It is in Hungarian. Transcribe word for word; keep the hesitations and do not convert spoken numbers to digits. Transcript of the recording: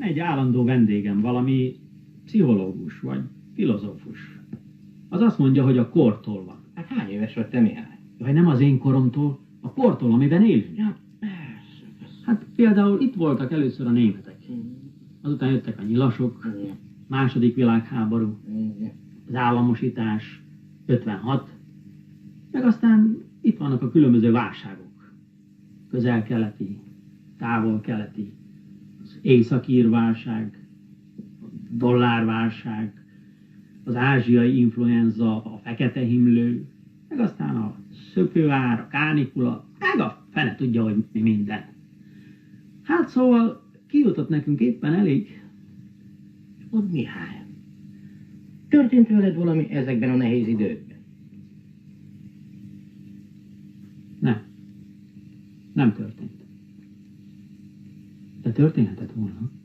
Van egy állandó vendégem, valami pszichológus vagy filozófus. Az azt mondja, hogy a kortól van. Hát hány éves vagy te, Mihály? Vagy nem az én koromtól, a kortól, amiben élünk. Ja, persze, persze. Hát például itt voltak először a németek. Azután jöttek a nyilasok, második világháború, az államosítás, ötvenhat, meg aztán itt vannak a különböző válságok. Közel-keleti, távol-keleti, az északír válság, a dollárválság, az ázsiai influenza, a fekete himlő, meg aztán a szökőár, a kánikula, meg a fene tudja, hogy mi minden. Hát szóval kijutott nekünk éppen elég. Od Mihály, történt veled valami ezekben a nehéz időkben? Nem. Nem történt. De történhetett volna.